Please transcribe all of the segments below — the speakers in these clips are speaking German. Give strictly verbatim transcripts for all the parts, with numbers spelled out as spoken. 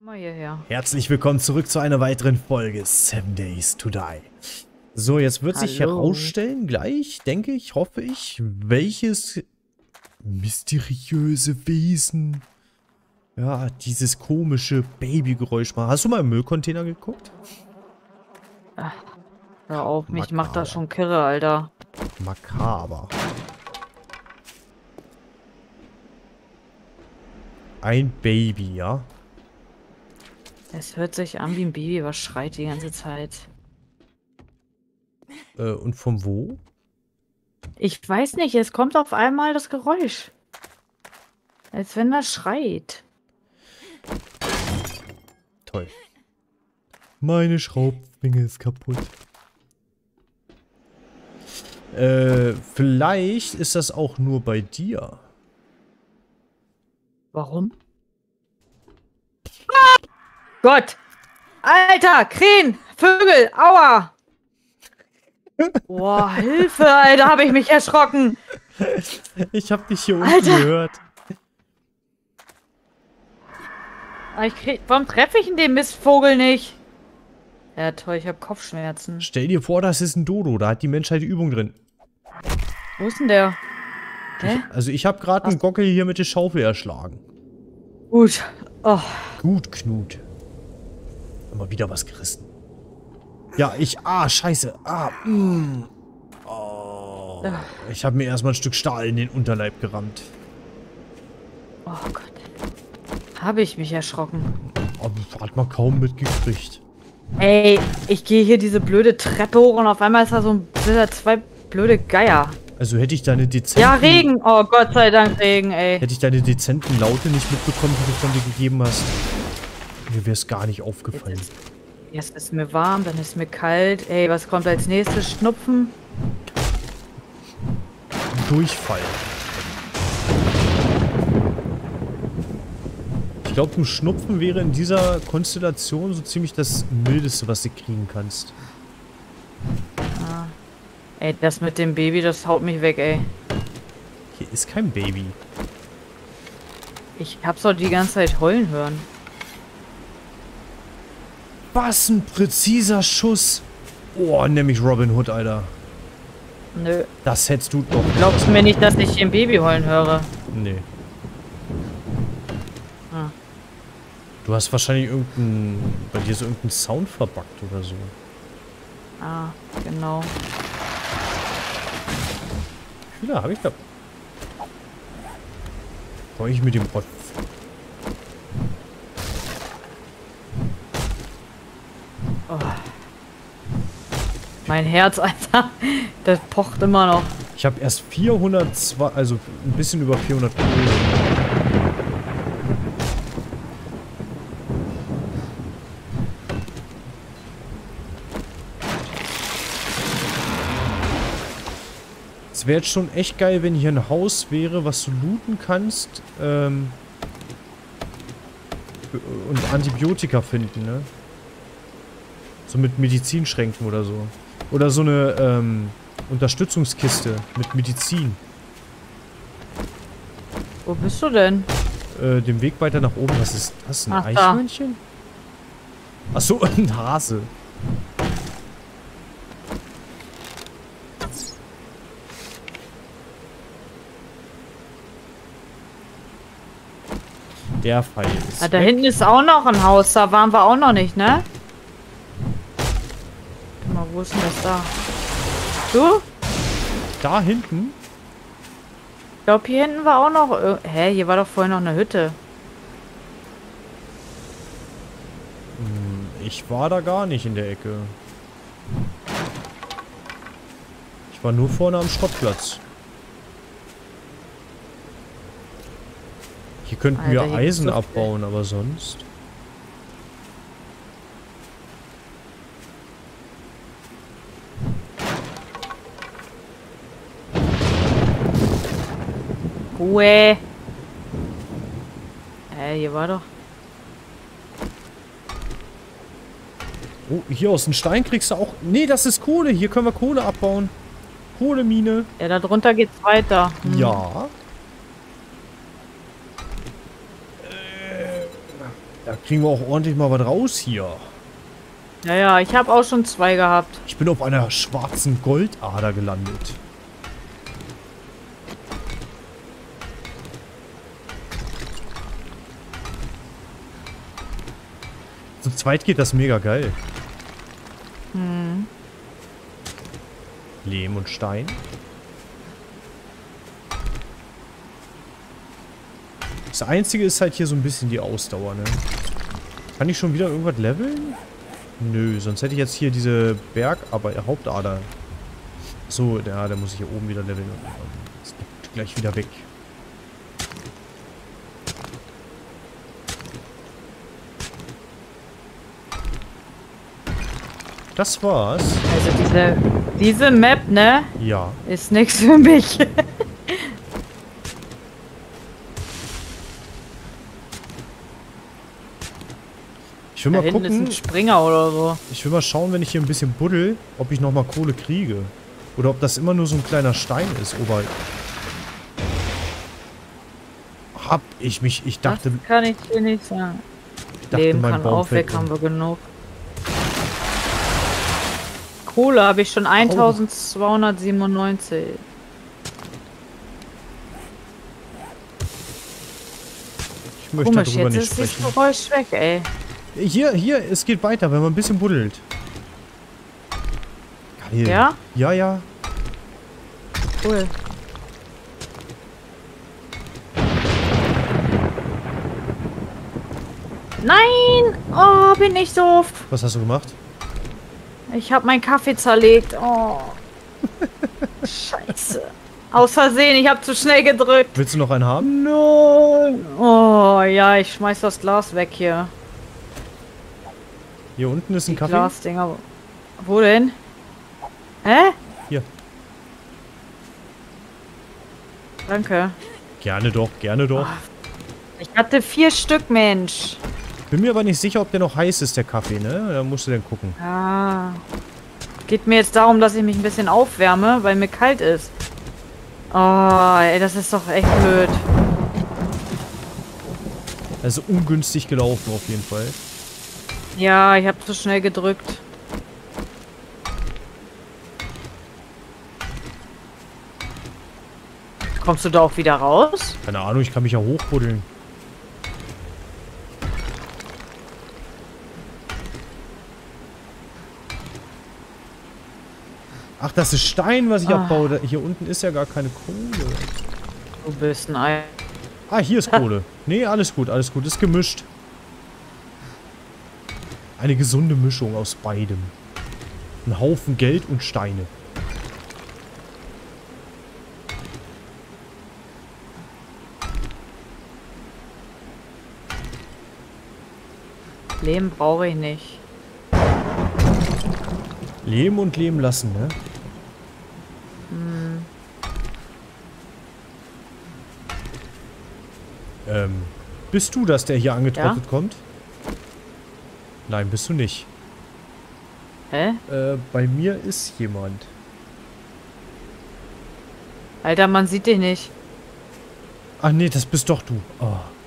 Mal hierher. Herzlich willkommen zurück zu einer weiteren Folge Seven Days to Die. So, jetzt wird Hallo. sich herausstellen, gleich, denke ich, hoffe ich, welches mysteriöse Wesen, ja, dieses komische Babygeräusch macht. Hast du mal im Müllcontainer geguckt? Ach, hör auf, mich Makaber. macht das schon kirre, Alter. Makaber. Ein Baby, ja? Es hört sich an wie ein Baby, was schreit die ganze Zeit. Äh, und von wo? Ich weiß nicht, es kommt auf einmal das Geräusch. Als wenn das schreit. Toll. Meine Schraubzwinge ist kaputt. Äh, vielleicht ist das auch nur bei dir. Warum? Ah! Gott! Alter! Krähen! Vögel! Aua! Boah, Hilfe, Alter, habe ich mich erschrocken. Ich hab dich hier unten Alter. gehört. Ich krieg, warum treffe ich denn den Mistvogel nicht? Ja, toll, ich habe Kopfschmerzen. Stell dir vor, das ist ein Dodo. Da hat die Menschheit die Übung drin. Wo ist denn der? Hä? Also ich habe gerade einen Gockel hier mit der Schaufel erschlagen. Gut. Oh. Gut, Knut. Immer wieder was gerissen. Ja, ich... Ah, scheiße. Ah, mm. Oh. Ich habe mir erstmal ein Stück Stahl in den Unterleib gerammt. Oh Gott. Habe ich mich erschrocken. Aber hat man kaum mitgekriegt. Ey, ich gehe hier diese blöde Treppe hoch und auf einmal ist da so ein, sind da zwei blöde Geier. Also hätte ich deine dezenten... Ja, Regen. Oh Gott sei Dank Regen, ey. Hätte ich deine dezenten Laute nicht mitbekommen, die du von dir gegeben hast. Mir wäre es gar nicht aufgefallen. Jetzt ist, jetzt ist mir warm, dann ist mir kalt. Ey, was kommt als nächstes? Schnupfen? Durchfall. Ich glaube, ein Schnupfen wäre in dieser Konstellation so ziemlich das Mildeste, was du kriegen kannst. Ah. Ey, das mit dem Baby, das haut mich weg, ey. Hier ist kein Baby. Ich hab's doch die ganze Zeit heulen hören. Was ein präziser Schuss. Oh, nämlich Robin Hood, Alter. Nö. Das hättest du doch. Glaubst du mir nicht, dass ich ein Baby heulen höre? Nee. Ah. Du hast wahrscheinlich irgendein... Bei dir so irgendein Sound verbuggt oder so. Ah, genau. Wie viele habe ich da? Komm ich mit dem Rot. Oh. Mein Herz, Alter, das pocht immer noch. Ich habe erst vierhundertzwei, also ein bisschen über vierhundert Kohle. Es wäre jetzt schon echt geil, wenn hier ein Haus wäre, was du looten kannst, ähm, und Antibiotika finden, ne? So mit Medizinschränken oder so. Oder so eine, ähm, Unterstützungskiste mit Medizin. Wo bist du denn? Äh, den Weg weiter nach oben. Was ist das? Ein Ach, Eichhörnchen? Achso, ein Hase. Der Pfeil ist Ah, da weg. hinten ist auch noch ein Haus. Da waren wir auch noch nicht, ne? Guck mal, wo ist denn das da? Du? Da hinten? Ich glaube, hier hinten war auch noch... ir- Hä? Hier war doch vorhin noch eine Hütte. Hm, ich war da gar nicht in der Ecke. Ich war nur vorne am Schrottplatz. Hier könnten Alter, wir hier Eisen gibt's so abbauen, aber sonst... Ruhe. Hä, hier war doch... Oh, hier aus dem Stein kriegst du auch... Nee, das ist Kohle. Hier können wir Kohle abbauen. Kohlemine. Ja, da drunter geht's weiter. Hm. Ja. Da kriegen wir auch ordentlich mal was raus hier. Ja, ja, ich habe auch schon zwei gehabt. Ich bin auf einer schwarzen Goldader gelandet. Zu zweit geht das mega geil. Hm. Lehm und Stein. Das Einzige ist halt hier so ein bisschen die Ausdauer, ne? Kann ich schon wieder irgendwas leveln? Nö, sonst hätte ich jetzt hier diese Bergarbeit, Hauptader. So, ja, da muss ich hier oben wieder leveln. Das geht gleich wieder weg. Das war's. Also diese, diese Map, ne? Ja. Ist nichts für mich. Ich will Da mal hinten gucken. ist ein Springer oder so. Ich will mal schauen, wenn ich hier ein bisschen buddel, ob ich nochmal Kohle kriege. Oder ob das immer nur so ein kleiner Stein ist, oberhalb. Hab ich mich, ich dachte... Das kann ich dir nicht sagen. Ich dachte, Leben mein kann Baum auch fällt weg, um. haben wir genug. Kohle habe ich schon eintausendzweihundertsiebenundneunzig. Ich möchte Komisch, darüber jetzt nicht ist das sprechen. Geräusch weg, ey. Hier, hier, es geht weiter, wenn man ein bisschen buddelt. Geil. Ja? Ja, ja. Cool. Nein! Oh, bin ich doof. Was hast du gemacht? Ich habe meinen Kaffee zerlegt. Oh. Scheiße. Aus Versehen, ich habe zu schnell gedrückt. Willst du noch einen haben? Nein. Oh, ja, ich schmeiß das Glas weg hier. Hier unten ist ein Kaffee. Glasdinger. Wo denn? Hä? Hier. Danke. Gerne doch, gerne doch. Ich hatte vier Stück, Mensch. Bin mir aber nicht sicher, ob der noch heiß ist, der Kaffee, ne? Da musst du dann gucken. Ah. Geht mir jetzt darum, dass ich mich ein bisschen aufwärme, weil mir kalt ist. Oh, ey, das ist doch echt blöd. Also ungünstig gelaufen auf jeden Fall. Ja, ich habe zu schnell gedrückt. Kommst du da auch wieder raus? Keine Ahnung, ich kann mich ja hochbuddeln. Ach, das ist Stein, was ich Ah. abbaue. Da- Hier unten ist ja gar keine Kohle. Du bist ein Ei. Ah, hier ist Kohle. Nee, alles gut, alles gut. Ist gemischt. Eine gesunde Mischung aus beidem. Ein Haufen Geld und Steine. Leben brauche ich nicht. Leben und leben lassen, ne? Hm. Ähm, bist du das, der hier angetrocknet Ja? kommt? Nein, bist du nicht. Hä? Äh, bei mir ist jemand. Alter, man sieht dich nicht. Ach nee, das bist doch du. Oh.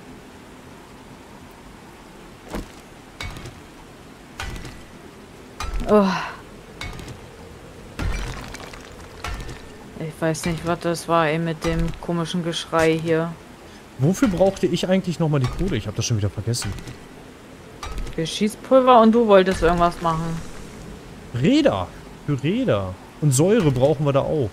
Oh. Ich weiß nicht, was das war, ey, mit dem komischen Geschrei hier. Wofür brauchte ich eigentlich nochmal die Kohle? Ich habe das schon wieder vergessen. Für Schießpulver und du wolltest irgendwas machen. Räder. Für Räder. Und Säure brauchen wir da auch.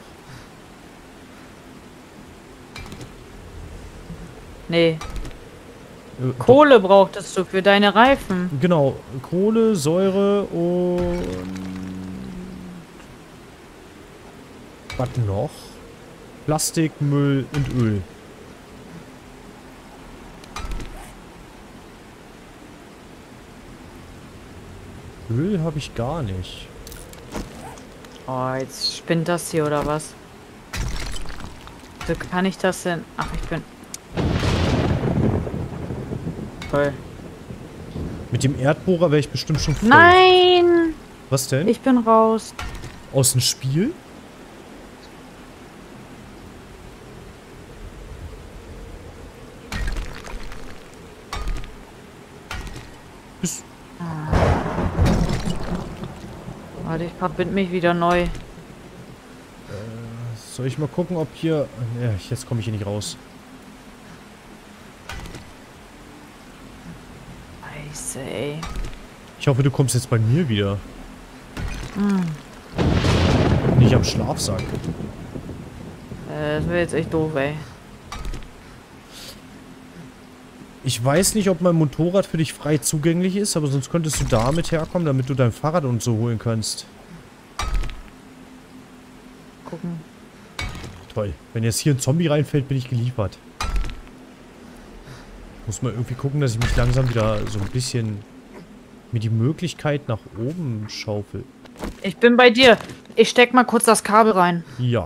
Nee, Äh, Kohle brauchtest du für deine Reifen. doch, genau. Kohle, Säure und... Was noch? Plastik, Müll und Öl. Öl habe ich gar nicht. Oh, jetzt spinnt das hier oder was? So kann ich das denn? Ach, ich bin... Toll. Mit dem Erdbohrer wäre ich bestimmt schon voll. Nein! Was denn? Ich bin raus. Aus dem Spiel? Bis Warte, ich verbind mich wieder neu. Äh, soll ich mal gucken, ob hier... Ja, jetzt komme ich hier nicht raus. Scheiße, ey. Ich hoffe, du kommst jetzt bei mir wieder. Hm. Nicht am Schlafsack. Äh, das wäre jetzt echt doof, ey. Ich weiß nicht, ob mein Motorrad für dich frei zugänglich ist, aber sonst könntest du damit herkommen, damit du dein Fahrrad und so holen kannst. Gucken. Toll. Wenn jetzt hier ein Zombie reinfällt, bin ich geliefert. Muss mal irgendwie gucken, dass ich mich langsam wieder so ein bisschen mir die Möglichkeit nach oben schaufel. Ich bin bei dir. Ich steck mal kurz das Kabel rein. Ja.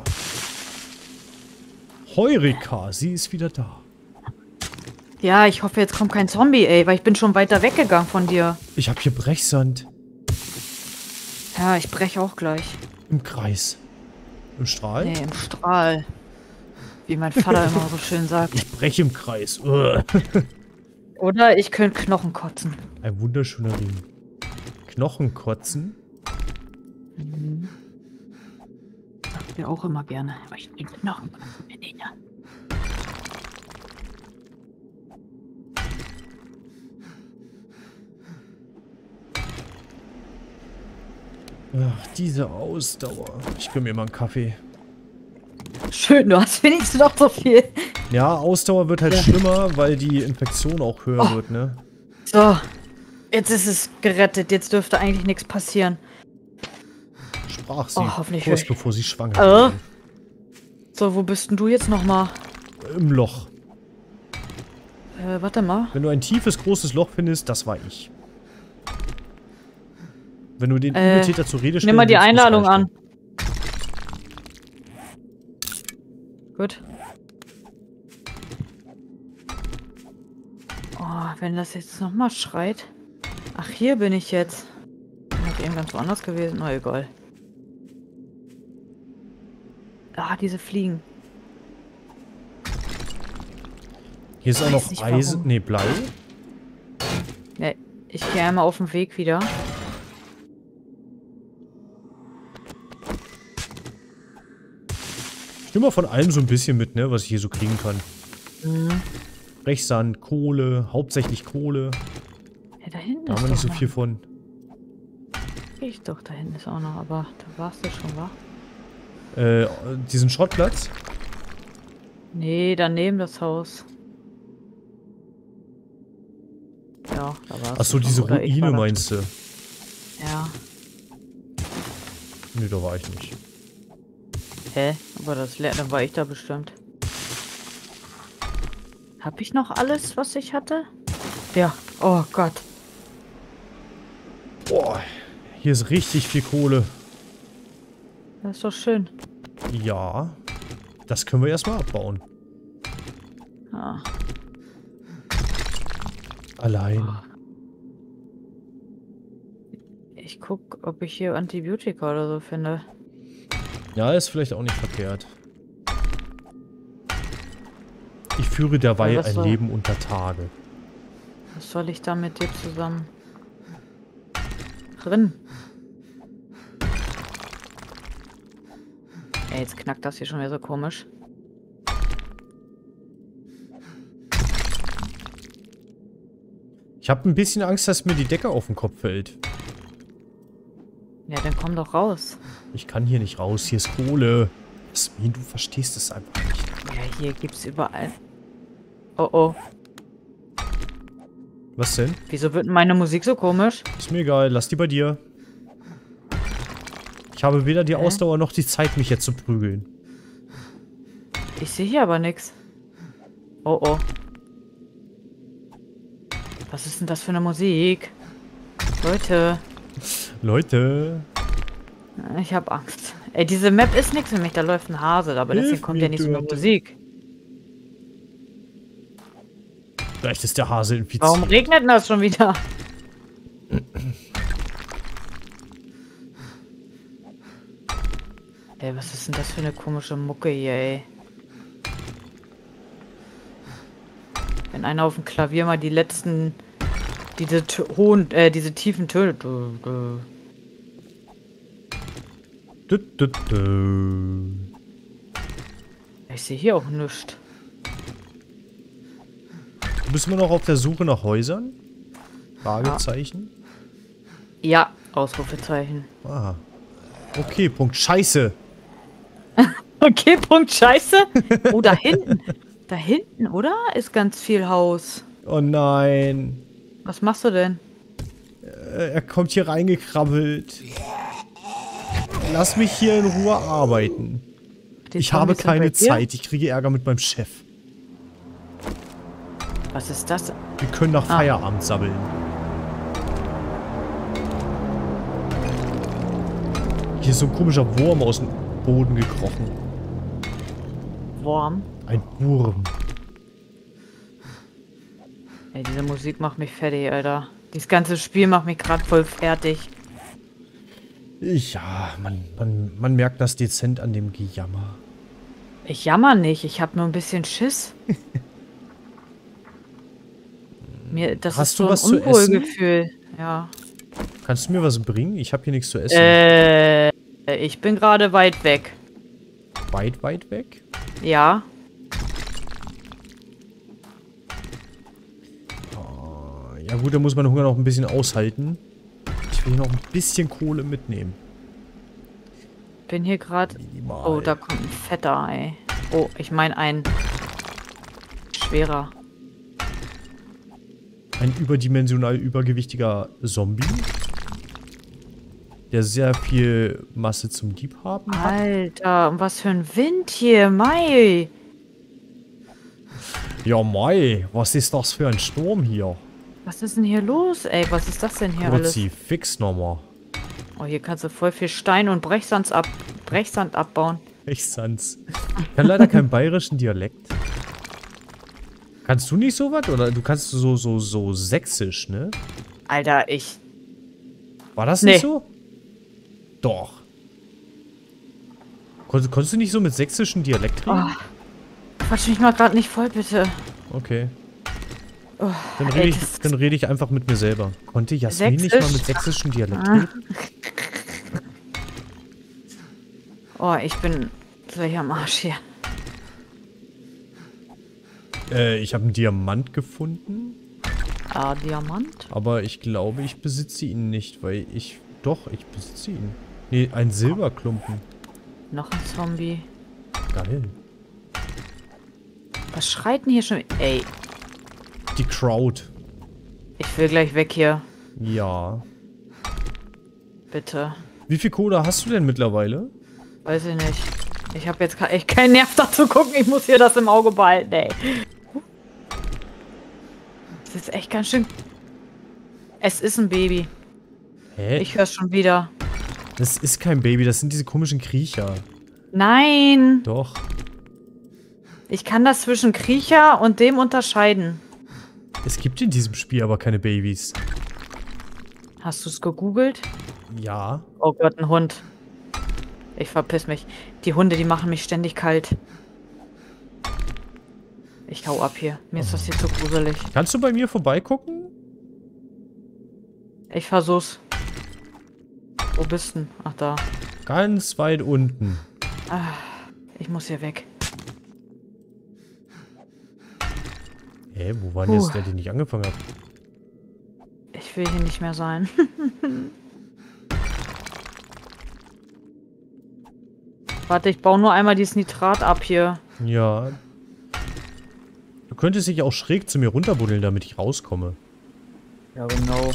Heureka, sie ist wieder da. Ja, ich hoffe, jetzt kommt kein Zombie, ey, weil ich bin schon weiter weggegangen von dir. Ich habe hier Brechsand. Ja, ich breche auch gleich. Im Kreis. Im Strahl? Nee, im Strahl. Wie mein Vater immer so schön sagt. Ich breche im Kreis. Uah. Oder ich könnte Knochen kotzen. Ein wunderschöner Ring. Knochen kotzen? Mhm. Sagt wir auch immer gerne. Aber ich bin Knochen kotzen. Nee, ja. Ach, diese Ausdauer. Ich gönn mir mal einen Kaffee. Schön, du hast wenigstens noch so viel. Ja, Ausdauer wird halt ja schlimmer, weil die Infektion auch höher oh. wird, ne? So. Jetzt ist es gerettet. Jetzt dürfte eigentlich nichts passieren. Sprach sie, oh, hoffentlich kurz ich. bevor sie schwanger äh? wurde. So, wo bist denn du jetzt nochmal? Im Loch. Äh, warte mal. Wenn du ein tiefes, großes Loch findest, das war ich. Wenn du den äh, Übeltäter zur Rede stellst, nimm mal die Einladung an. Gut. Oh, wenn das jetzt nochmal schreit. Ach, hier bin ich jetzt. Bin ich eben ganz woanders gewesen. Oh, egal. Ah, diese Fliegen. Hier ist auch noch nicht, Eisen. warum. Nee, Blei. Ja, ich gehe einmal auf den Weg wieder. Ich nehme mal von allem so ein bisschen mit, ne, was ich hier so kriegen kann. Mhm. Brechsand, Kohle, hauptsächlich Kohle. Ja, da hinten Da ist haben wir nicht so noch viel von. Ich doch, da hinten ist auch noch, aber da warst du schon, wa? Äh, diesen Schrottplatz? Nee, daneben das Haus. Ja, da warst Achso, du diese schon. Oder ich Ruine war da meinst du? Ja. Nee, da war ich nicht. Hä? Aber das leer, dann war ich da bestimmt. Hab ich noch alles, was ich hatte? Ja. Oh Gott. Boah, hier ist richtig viel Kohle. Das ist doch schön. Ja, das können wir erstmal abbauen. Ah. Allein. Ich guck, ob ich hier Antibiotika oder so finde. Ja, ist vielleicht auch nicht verkehrt. Ich führe derweil ein soll... Leben unter Tage. Was soll ich da mit dir zusammen? Drin. Ey, jetzt knackt das hier schon wieder so komisch. Ich habe ein bisschen Angst, dass mir die Decke auf den Kopf fällt. Ja, dann komm doch raus. Ich kann hier nicht raus, hier ist Kohle. Jasmin, du verstehst es einfach nicht. Ja, hier gibt's überall. Oh oh. Was denn? Wieso wird denn meine Musik so komisch? Ist mir egal, lass die bei dir. Ich habe weder die Hä? Ausdauer noch die Zeit, mich jetzt zu prügeln. Ich sehe hier aber nichts. Oh oh. Was ist denn das für eine Musik? Leute. Leute. Ich habe Angst. Ey, diese Map ist nichts für mich. Da läuft ein Hase, aber Hilf deswegen kommt mir, ja nicht so eine Dörte. Musik. Vielleicht ist der Hase infiziert. Warum regnet denn das schon wieder? Ey, was ist denn das für eine komische Mucke hier, ey? Wenn einer auf dem Klavier mal die letzten Diese hohen, äh, diese tiefen Töne. Du, du. Du, du, du. Ich sehe hier auch nichts. Du bist immer noch auf der Suche nach Häusern? Fragezeichen? Ja, Ausrufezeichen. Ah. Okay, Punkt. Scheiße. Okay, Punkt Scheiße. Oh, da hinten. Da hinten, oder? Ist ganz viel Haus. Oh nein. Was machst du denn? Äh, er kommt hier reingekrabbelt. Lass mich hier in Ruhe arbeiten. Die Ich habe Zombies sind bei keine dir? Zeit. Ich kriege Ärger mit meinem Chef. Was ist das? Wir können nach Ah. Feierabend sabbeln. Hier ist so ein komischer Wurm aus dem Boden gekrochen. Wurm. Ein Wurm. Ey, diese Musik macht mich fertig, Alter. Dieses ganze Spiel macht mich gerade voll fertig. Ja, man, man, man merkt das dezent an dem Gejammer. Ich jammer nicht, ich habe nur ein bisschen Schiss. Mir, das Hast ist du so ein was zu essen? Unwohlgefühl. Ja. Kannst du mir was bringen? Ich habe hier nichts zu essen. Äh, ich bin gerade weit weg. Weit, weit weg? Ja. Ja gut, da muss man den Hunger noch ein bisschen aushalten. Ich will hier noch ein bisschen Kohle mitnehmen. Bin hier gerade. Minimal. Oh, da kommt ein fetter, ey. Oh, ich meine ein schwerer. Ein überdimensional übergewichtiger Zombie. Der sehr viel Masse zum Dieb haben hat. Alter, und was für ein Wind hier, Mai. Ja, Mai, was ist das für ein Sturm hier? Was ist denn hier los, ey? Was ist das denn hier alles? Kurzi, fix nochmal. Oh, hier kannst du voll viel Stein und Brechsand, ab Brechsand abbauen. Ich sans. Ich kann leider keinen bayerischen Dialekt. Kannst du nicht sowas? Oder du kannst so, so, so sächsisch, ne? Alter, ich... War das Nee. nicht so? Doch. Kon konntest du nicht so mit sächsischem Dialekt reden? Oh, quatsch mich mal gerade nicht voll, bitte. Okay. Oh, Dann ey, rede ich, das- dann rede ich einfach mit mir selber. Konnte Jasmin nicht Sächsisch? mal mit sächsischem Dialekt Ah. reden? Oh, ich bin gleich am Arsch hier. Äh, ich habe einen Diamant gefunden, Ah, Diamant? aber ich glaube, ich besitze ihn nicht, weil ich... Doch, ich besitze ihn. Nee, ein Silberklumpen. Noch ein Zombie. Geil. Was schreit denn hier schon? Ey, Die Crowd. ich will gleich weg hier. Ja. Bitte. Wie viel Kohle hast du denn mittlerweile? Weiß ich nicht. Ich habe jetzt echt keinen Nerv da zu gucken. Ich muss hier das im Auge behalten, ey. Das ist echt ganz schön... Es ist ein Baby. Hä? Ich höre schon wieder. Das ist kein Baby, das sind diese komischen Kriecher. Nein! Doch. Ich kann das zwischen Kriecher und dem unterscheiden. Es gibt in diesem Spiel aber keine Babys. Hast du es gegoogelt? Ja. Oh Gott, ein Hund. Ich verpiss mich. Die Hunde, die machen mich ständig kalt. Ich hau ab hier. Mir ist das hier zu gruselig. Kannst du bei mir vorbeigucken? Ich versuch's. Wo bist denn? Ach, da. Ganz weit unten. Ich muss hier weg. Hä, wo war denn Puh. jetzt der, den ich angefangen habe? Ich will hier nicht mehr sein. Warte, ich baue nur einmal dieses Nitrat ab hier. Ja. Du könntest dich auch schräg zu mir runterbuddeln, damit ich rauskomme. Ja, genau.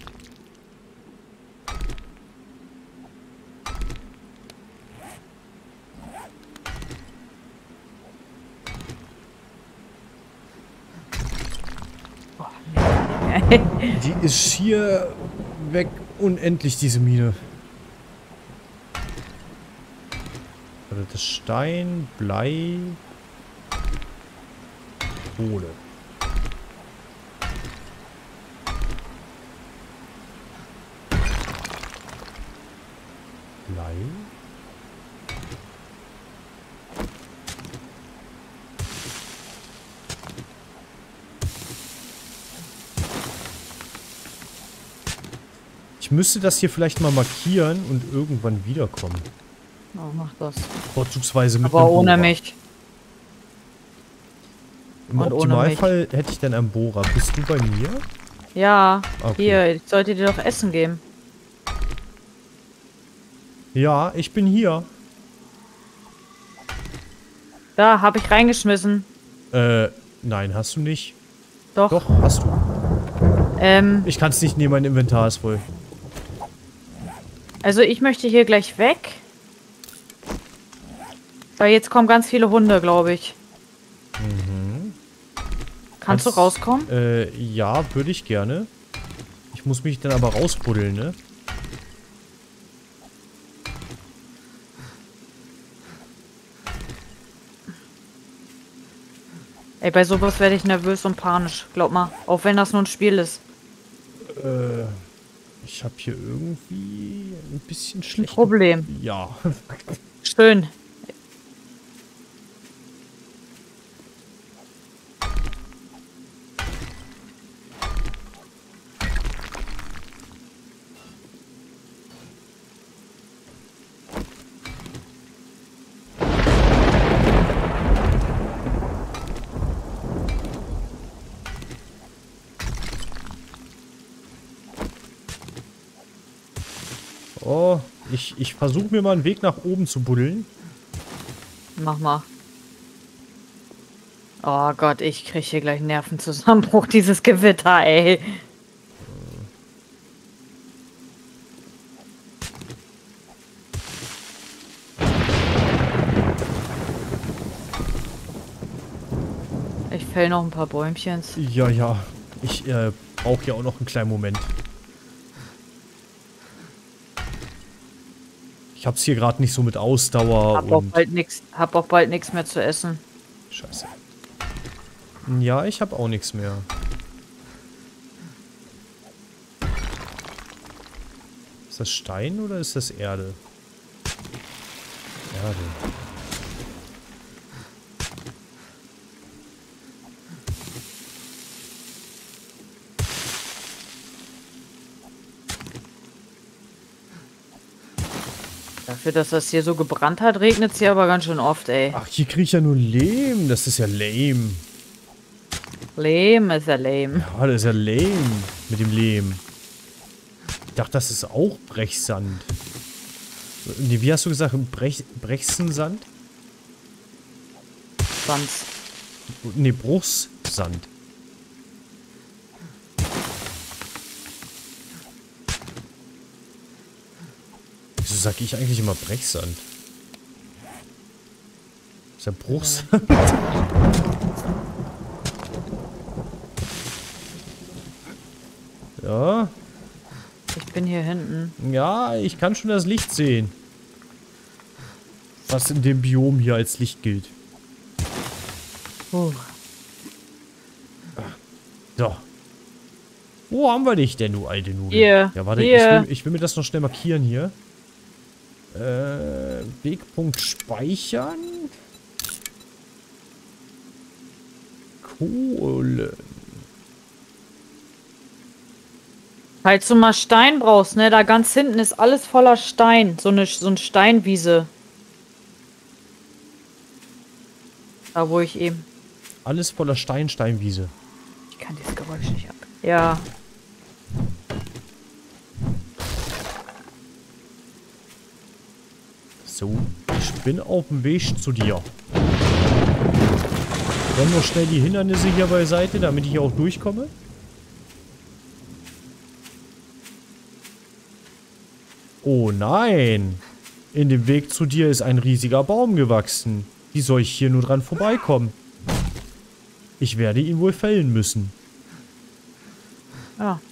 Die ist schier weg unendlich, diese Mine. Also das Stein, Blei, Kohle. Blei. Ich müsste das hier vielleicht mal markieren und irgendwann wiederkommen. Oh, mach das. Vorzugsweise mit Aber einem ohne Bohrer. mich. Im Und ohne Optimalfall hätte ich dann einen Bohrer. Bist du bei mir? Ja, Okay. hier, ich sollte dir doch Essen geben. Ja, ich bin hier. Da, hab ich reingeschmissen. Äh, nein, hast du nicht. Doch. Doch, hast du. Ähm, Ich kann es nicht nehmen, mein Inventar ist voll. also ich möchte hier gleich weg. Weil jetzt kommen ganz viele Hunde, glaube ich. Mhm. Kannst du rauskommen? Äh, ja, würde ich gerne. Ich muss mich dann aber rausbuddeln, ne? Ey, bei sowas werde ich nervös und panisch. Glaub mal. Auch wenn das nur ein Spiel ist. Äh, ich habe hier irgendwie ein bisschen schlecht. Problem. Ja. Schön. Oh, ich, ich versuche mir mal einen Weg nach oben zu buddeln. Mach mal. Oh Gott, ich krieg hier gleich Nervenzusammenbruch, dieses Gewitter, ey. Ich fäll noch ein paar Bäumchens. Ja, ja. Ich äh, brauche ja auch noch einen kleinen Moment. Ich hab's hier gerade nicht so mit Ausdauer Hab auch und... bald nix, hab auch bald nichts mehr zu essen. Scheiße. Ja, ich habe auch nichts mehr. Ist das Stein oder ist das Erde? Erde. Dafür, dass das hier so gebrannt hat, regnet es hier aber ganz schön oft, ey. Ach, hier kriege ich ja nur Lehm. Das ist ja lame. Lehm ist ja lame. Ja, das ist ja lame mit dem Lehm. Ich dachte, das ist auch Brechsand. Nee, wie hast du gesagt? Brech, Brechsensand? Sand. Nee, Bruchssand. Wieso sag ich eigentlich immer Brechsand? Ist ja Bruchsand. Ja. Ich bin hier hinten. Ja, ich kann schon das Licht sehen. Was in dem Biom hier als Licht gilt. Puh. So. Wo haben wir dich denn, du alte Nudel? Hier. Ja, warte, Hier. Ich, will, ich will mir das noch schnell markieren hier. Äh, Wegpunkt speichern. Kohle. Falls du mal Stein brauchst, ne, da ganz hinten ist alles voller Stein. So eine, so eine Steinwiese. Da wo ich eben... Alles voller Stein, Steinwiese. Ich kann dieses Geräusch nicht ab. Ja. So, ich bin auf dem Weg zu dir. Dann noch schnell die Hindernisse hier beiseite, damit ich hier auch durchkomme. Oh nein! In dem Weg zu dir ist ein riesiger Baum gewachsen. Wie soll ich hier nur dran vorbeikommen? Ich werde ihn wohl fällen müssen. Ja.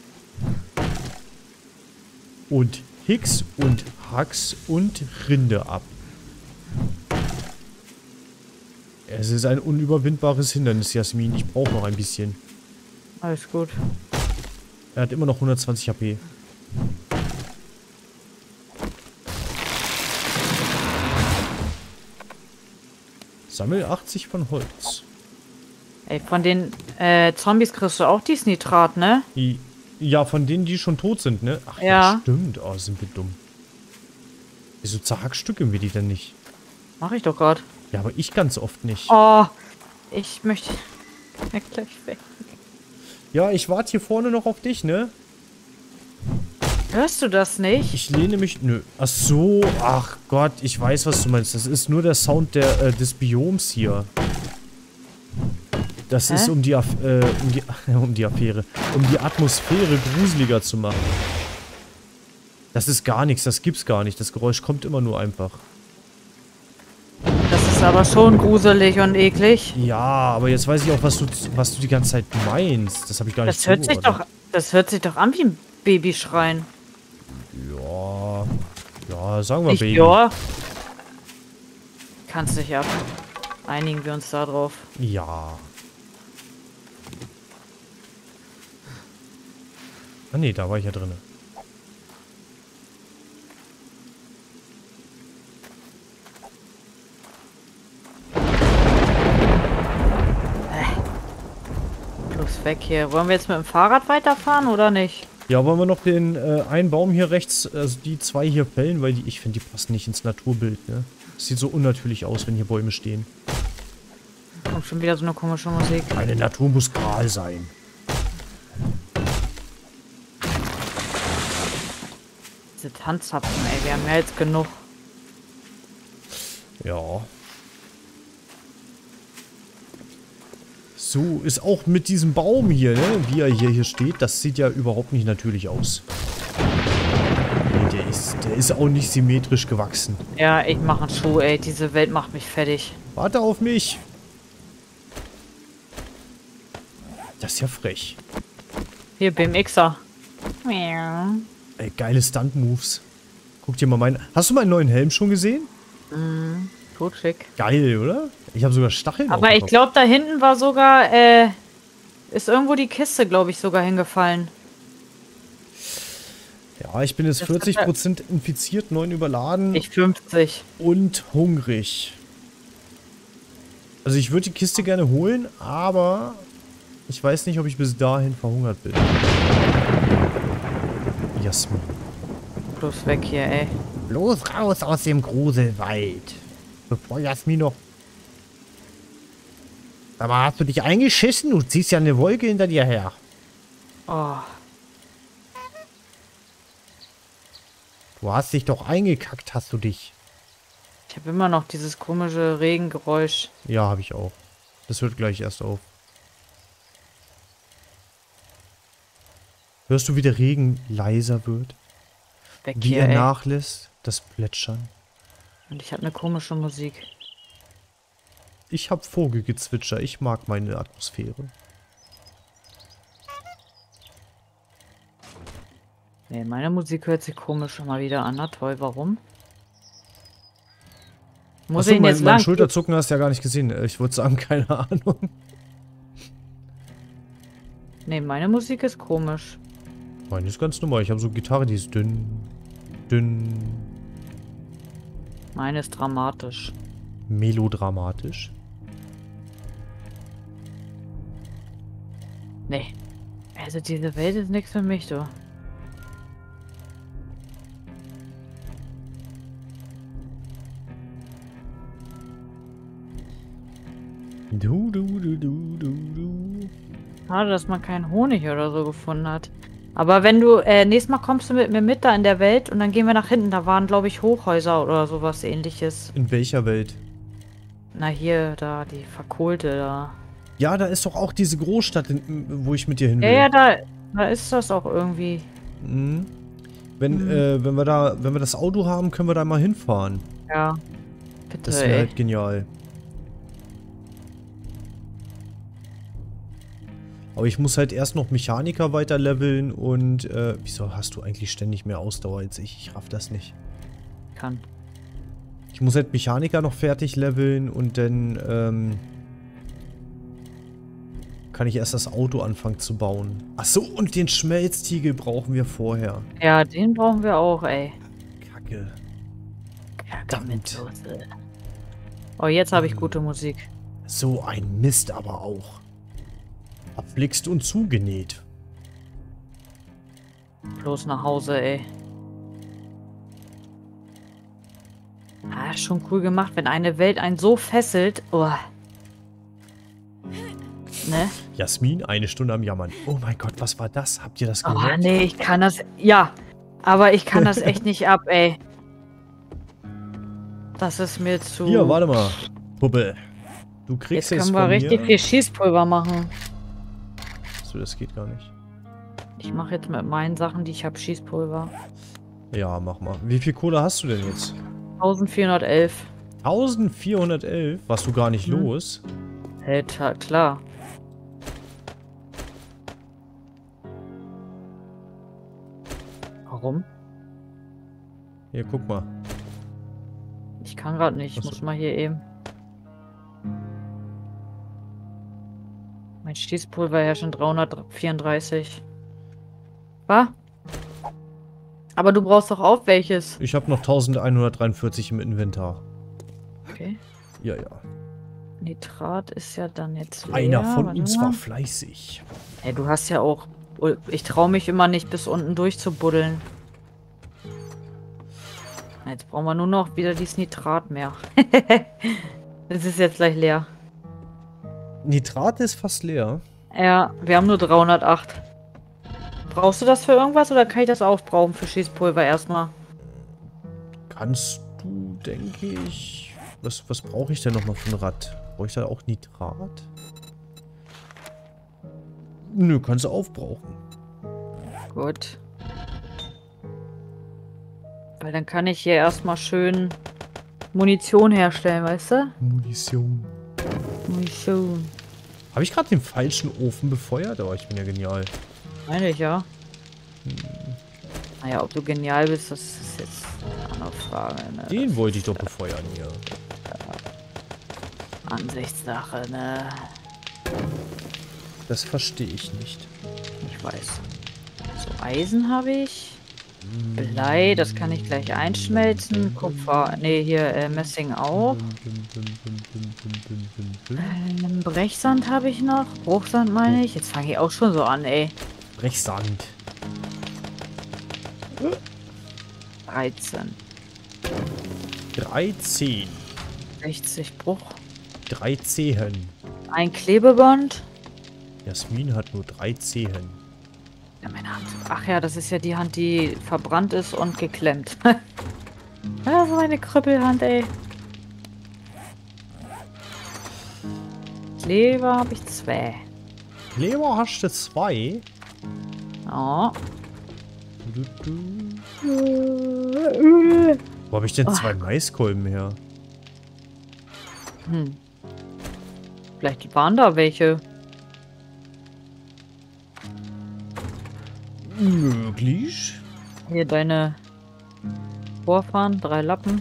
Und Hicks und Hacks und Rinde ab. Es ist ein unüberwindbares Hindernis, Jasmin. Ich brauche noch ein bisschen. Alles gut. Er hat immer noch hundertzwanzig H P. Sammel achtzig von Holz. Ey, von den äh, Zombies kriegst du auch dieses Nitrat, ne? I Ja, von denen, die schon tot sind, ne? Ach ja, Ja. stimmt. Oh, sind wir dumm. Wieso zerhackstücken wir die denn nicht? Mach ich doch gerade. Ja, aber ich ganz oft nicht. Oh, ich möchte ja, gleich weg. Ja, ich warte hier vorne noch auf dich, ne? Hörst du das nicht? Ich lehne mich... Nö. Ach so. Ach Gott, ich weiß, was du meinst. Das ist nur der Sound der, äh, des Bioms hier. Das Hä? ist, um die, Aff äh, um die... um die Affäre. Um die Atmosphäre gruseliger zu machen. Das ist gar nichts. Das gibt's gar nicht. Das Geräusch kommt immer nur einfach. Das ist aber schon gruselig und eklig. Ja, aber jetzt weiß ich auch, was du, was du die ganze Zeit meinst. Das habe ich gar nicht Das hört sich zugeordnet. doch, das hört sich doch an wie ein Babyschreien. Ja. Ja, sagen wir Ich, Baby. ja. Kannst dich ab. Einigen wir uns da drauf. Ja. Ah nee, da war ich ja drin. Bloß weg hier. Wollen wir jetzt mit dem Fahrrad weiterfahren oder nicht? Ja, wollen wir noch den äh, einen Baum hier rechts, also die zwei hier fällen, weil die, ich finde, die passen nicht ins Naturbild, ne? Das sieht so unnatürlich aus, wenn hier Bäume stehen. Kommt schon wieder so eine komische Musik. Eine Natur muss kahl sein. Diese Tanzapfen, ey, wir haben ja jetzt genug. Ja. So, ist auch mit diesem Baum hier, ne? Wie er hier, hier steht, das sieht ja überhaupt nicht natürlich aus. Nee, der ist, der ist auch nicht symmetrisch gewachsen. Ja, ich mache einen Schuh, ey. Diese Welt macht mich fertig. Warte auf mich. Das ist ja frech. Hier, B M Xer. Miau. Ey, geile Stunt-Moves. Guck dir mal meinen... Hast du meinen neuen Helm schon gesehen? Mhm, totschick. Geil, oder? Ich habe sogar Stacheln auf Aber dem ich Kopf. glaube, da hinten war sogar, äh, ist irgendwo die Kiste, glaube ich, sogar hingefallen. Ja, ich bin jetzt Das vierzig hat er- Prozent infiziert, neun überladen Ich fünfzig. und hungrig. Also ich würde die Kiste gerne holen, aber ich weiß nicht, ob ich bis dahin verhungert bin. Jasmin. Bloß weg hier, ey. Los raus aus dem Gruselwald. Bevor Jasmin noch... Aber hast du dich eingeschissen? Du ziehst ja eine Wolke hinter dir her. Oh, Du hast dich doch eingekackt, hast du dich. ich habe immer noch dieses komische Regengeräusch. Ja, habe ich auch. Das hört gleich erst auf. Hörst du, wie der Regen leiser wird? Weg Wie hier, er ey. nachlässt? Das Plätschern. Und ich habe eine komische Musik. Ich hab Vogelgezwitscher. Ich mag meine Atmosphäre. Nee, meine Musik hört sich komisch schon mal wieder an. Na toll, warum? Muss Achso, ich ihn mein, jetzt mein lang? Schulterzucken hast du ja gar nicht gesehen. Ich würde sagen, keine Ahnung. Nee, meine Musik ist komisch. Meine ist ganz normal. Ich habe so eine Gitarre, die ist dünn. Dünn. Meine ist dramatisch. Melodramatisch. Nee. Also diese Welt ist nichts für mich, du. Du, du, du, du, du, du. Schade, dass man keinen Honig oder so gefunden hat. Aber wenn du, äh, nächstes Mal kommst du mit mir mit da in der Welt und dann gehen wir nach hinten. Da waren, glaube ich, Hochhäuser oder sowas ähnliches. In welcher Welt? Na hier, da, die verkohlte da. Ja, da ist doch auch diese Großstadt, in, wo ich mit dir hin will. Ja, ja, da, da ist das auch irgendwie. Mhm. Wenn, Mhm. äh, wenn wir da, wenn wir das Auto haben, können wir da mal hinfahren. Ja. Bitte, Das wäre ey. halt genial. Aber ich muss halt erst noch Mechaniker weiter leveln und, äh, wieso hast du eigentlich ständig mehr Ausdauer als ich? Ich raff das nicht. Kann. Ich muss halt Mechaniker noch fertig leveln und dann, ähm, kann ich erst das Auto anfangen zu bauen. Ach so, und den Schmelztiegel brauchen wir vorher. Ja, den brauchen wir auch, ey. Kacke. Pergamentsoße. Oh, jetzt habe ich gute Musik. So ein Mist aber auch. Abblickst und zugenäht. Bloß nach Hause, ey. Ah, schon cool gemacht, wenn eine Welt einen so fesselt. Oh. Ne? Jasmin, eine Stunde am Jammern. Oh mein Gott, was war das? Habt ihr das Oh, gehört? nee, ich kann das... Ja, aber ich kann das echt nicht ab, ey. Das ist mir zu... Hier, warte mal. Puppe. Du kriegst Jetzt es können wir von richtig mir. viel Schießpulver machen. So, das geht gar nicht. Ich mache jetzt mit meinen Sachen, die ich habe, Schießpulver. Ja, mach mal. Wie viel Kohle hast du denn jetzt? eintausendvierhundertelf. eintausendvierhundertelf? Warst du gar nicht Hm. los? Hält, klar. Warum? Hier, guck mal. Ich kann gerade nicht. Ich Achso. muss mal hier eben. Mein Schießpulver ja schon dreihundertvierunddreißig. Was? Aber du brauchst doch auch welches. Ich habe noch eintausendeinhundertdreiundvierzig im Inventar. Okay. Ja, ja. Nitrat ist ja dann jetzt leer. Einer von Warte uns mal. war fleißig. Ey, du hast ja auch... Ich traue mich immer nicht, bis unten durchzubuddeln. Jetzt brauchen wir nur noch wieder dieses Nitrat mehr. Das ist jetzt gleich leer. Nitrat ist fast leer. Ja, wir haben nur dreihundertacht. Brauchst du das für irgendwas oder kann ich das aufbrauchen für Schießpulver erstmal? Kannst du, denke ich... Was, was brauche ich denn nochmal für ein Rad? Brauche ich da auch Nitrat? Nö, kannst du aufbrauchen. Gut. Weil dann kann ich hier erstmal schön Munition herstellen, weißt du? Munition. Munition. Habe ich gerade den falschen Ofen befeuert? Aber ich bin ja genial. Meine ich, ja. Hm. Naja, ob du genial bist, das ist jetzt eine andere Frage, ne? Den Das wollte ich ist doch befeuern hier. Ansichtssache, ne? Das verstehe ich nicht. Ich weiß. So, Eisen habe ich. Blei, das kann ich gleich einschmelzen. Kupfer, ne, hier äh, Messing auch. Ähm, Brechsand habe ich noch. Bruchsand meine ich. Jetzt fange ich auch schon so an, ey. Brechsand. dreizehn. dreizehn. sechzig Bruch. Drei Zehen. Ein Klebeband. Jasmin hat nur drei Zehen. Ja, meine Hand. Ach ja, das ist ja die Hand, die verbrannt ist und geklemmt. Ja, so eine Krüppelhand, ey. Kleber habe ich zwei. Kleber hast du zwei. Oh. Du, du. Wo habe ich denn zwei Maiskolben her? Hm. Vielleicht waren da welche. Möglich. Hier deine Vorfahren, drei Lappen.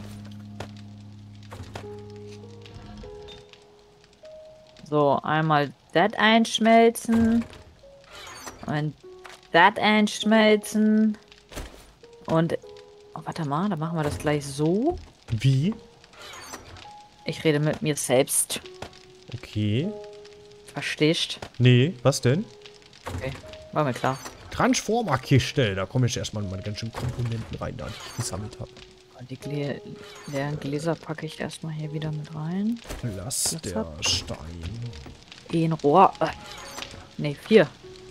So, einmal das einschmelzen. Und das einschmelzen. Und... Oh, warte mal, dann machen wir das gleich so. Wie? Ich rede mit mir selbst. Okay. Verstehst? Nee, was denn? Okay, war mir klar. Transformer-Kiste. Da kommen jetzt erstmal meine ganzen Komponenten rein, da die ich gesammelt habe. Und die Glä leeren Gläser packe ich erstmal hier wieder mit rein. Lass Was der hab- Stein. Ein Rohr. Äh. Ne, vier.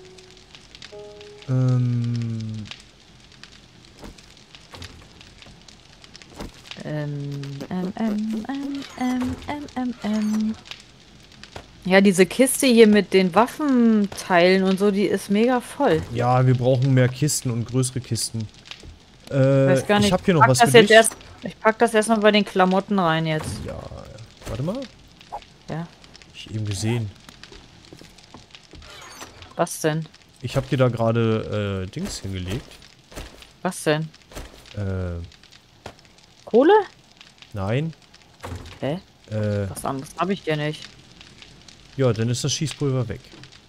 Ähm. Ähm, ähm, ähm, ähm, ähm, ähm, ähm, ähm. Ja, diese Kiste hier mit den Waffenteilen und so, die ist mega voll. Ja, wir brauchen mehr Kisten und größere Kisten. Äh, Weiß gar nicht. ich habe hier noch pack was das für jetzt dich. erst, ich pack das erstmal bei den Klamotten rein jetzt. Ja, warte mal. Ja. Ich eben gesehen. Was denn? Ich habe dir da gerade äh, Dings hingelegt. Was denn? Äh, Kohle? nein. Hä? Äh, Was anderes habe ich dir nicht. ja, dann ist das Schießpulver weg.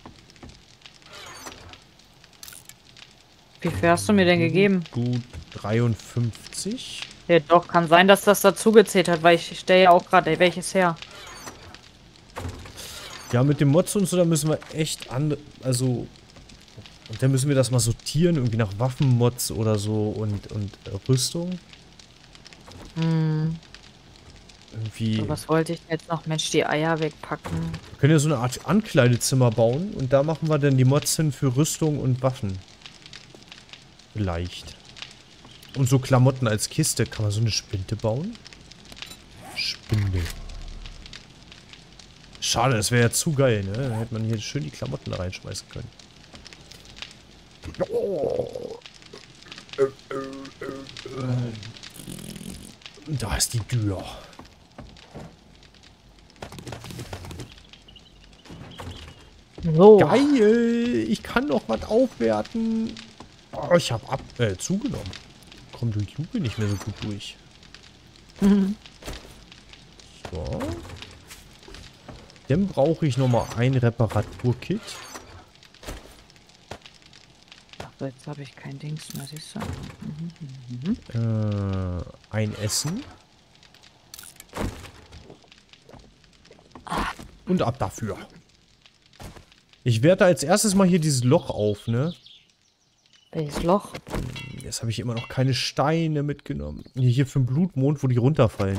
Wie viel hast du mir denn gegeben? Gut, dreiundfünfzig. Ja, doch, kann sein, dass das dazugezählt hat, weil ich stelle ja auch gerade welches her. Ja, mit dem Mods und so, da müssen wir echt an... Also, Und dann müssen wir das mal sortieren, irgendwie nach Waffenmods oder so und, und äh, Rüstung. Hm. Irgendwie. So, was wollte ich jetzt noch? Mensch, die Eier wegpacken. Wir können ja so eine Art Ankleidezimmer bauen und da machen wir dann die Mods hin für Rüstung und Waffen. Vielleicht. Und so Klamotten als Kiste. Kann man so eine Spinde bauen? Spinde. Schade, das wäre ja zu geil, ne? Dann hätte man hier schön die Klamotten da reinschmeißen können. Oh. Da ist die Tür. So. Geil! Ich kann noch was aufwerten. Oh, ich habe ab äh, zugenommen. Komm durch Lupe nicht mehr so gut durch. Mhm. So. Dann brauche ich nochmal ein Reparaturkit. Ach, jetzt habe ich kein Dings mehr, siehst du? Mhm. Mhm. Äh, ein Essen. Und ab dafür. Ich werte als erstes mal hier dieses Loch auf, ne? Welches Loch? Jetzt habe ich immer noch keine Steine mitgenommen. Hier, hier für den Blutmond, wo die runterfallen.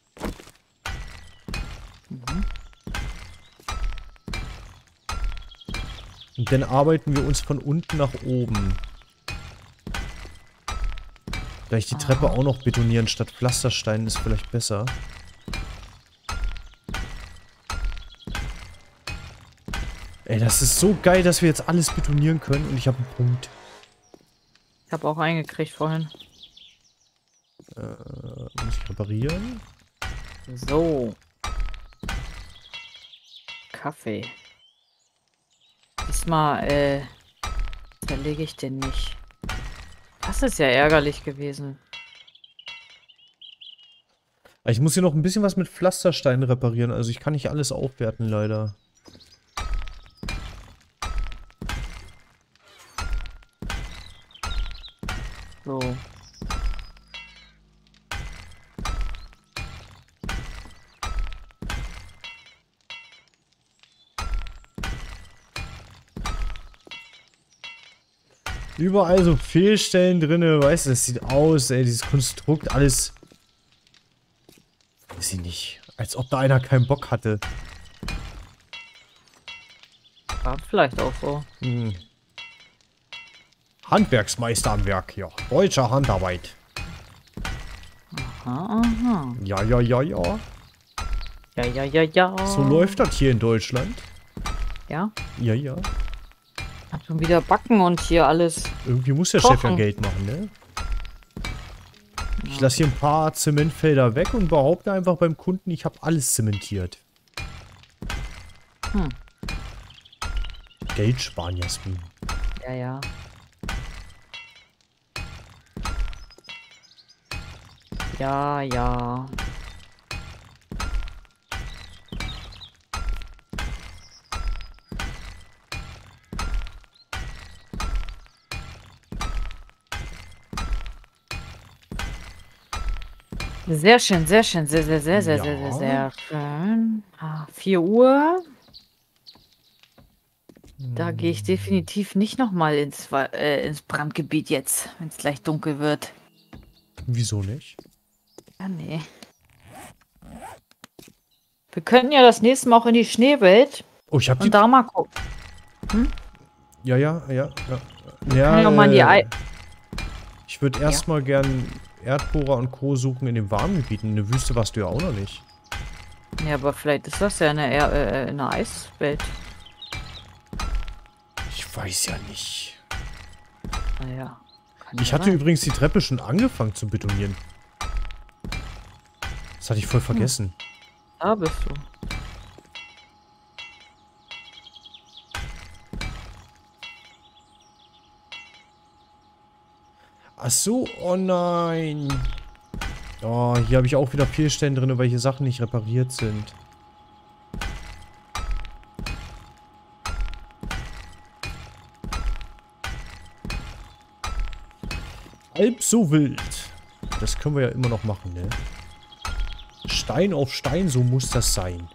Mhm. Und dann arbeiten wir uns von unten nach oben. Vielleicht die Treppe auch noch betonieren statt Pflastersteinen ist vielleicht besser. Ey, das ist so geil, dass wir jetzt alles betonieren können und ich habe einen Punkt. Ich habe auch eingekriegt vorhin. Äh, muss ich reparieren? So. Kaffee. Diesmal, äh, zerlege ich den nicht. Das ist ja ärgerlich gewesen. Ich muss hier noch ein bisschen was mit Pflastersteinen reparieren, also ich kann nicht alles aufwerten, leider. So. Überall so Fehlstellen drinne, weißt du, das sieht aus, ey, dieses Konstrukt, alles. Weiß ich nicht. Als ob da einer keinen Bock hatte. War vielleicht auch so. Hm. Handwerksmeister am Werk hier. Deutsche Handarbeit. Aha, aha. Ja, ja, ja, ja. Ja, ja, ja, ja. So läuft das hier in Deutschland. Ja. Ja, ja. Hab schon wieder backen und hier alles. Irgendwie muss der Kochen. Chef ja Geld machen, ne? Ich lasse hier ein paar Zementfelder weg und behaupte einfach beim Kunden, ich habe alles zementiert. Hm. Geld sparen, Jasmin. Ja, ja. Ja, ja. Sehr schön, sehr schön, sehr, sehr, sehr, sehr, Ja. sehr, sehr, sehr schön. Ah, vier Uhr. Da gehe ich definitiv nicht nochmal ins, Wa- äh, ins Brandgebiet jetzt, wenn es gleich dunkel wird. Wieso nicht? Ja, nee. Wir könnten ja das nächste Mal auch in die Schneewelt Oh, ich hab die... und da mal gucken. Ja, ja, ja, ja. Können Ja, wir noch mal in die äh, Ei ich würde erstmal gern Erdbohrer und Co. suchen in den warmen Gebieten. In der Wüste warst du ja auch noch nicht. Ja, aber vielleicht ist das ja eine, Er- äh, eine Eiswelt. Ich weiß ja nicht. Naja. kann Ich ja hatte sein. übrigens die Treppe schon angefangen zu betonieren. Das hatte ich voll vergessen. Da bist du. Ach so, oh nein. Oh, hier habe ich auch wieder Fehlstellen drin, weil hier Sachen nicht repariert sind. Halb so wild. Das können wir ja immer noch machen, ne? Stein auf Stein, so muss das sein.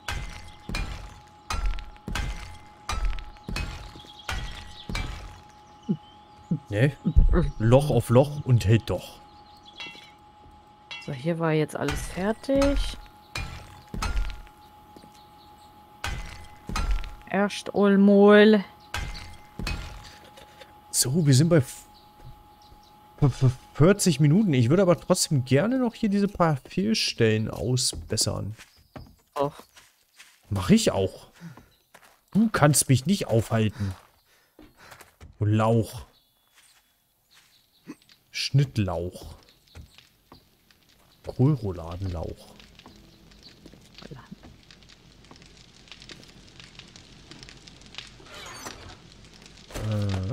Ne? Loch auf Loch und hält doch. So, hier war jetzt alles fertig. Erst Olmol. So, wir sind bei vierzig Minuten. Ich würde aber trotzdem gerne noch hier diese paar Fehlstellen ausbessern. Doch. Mach ich auch. Du kannst mich nicht aufhalten. Du Lauch. Schnittlauch. Kohlrouladenlauch. Äh.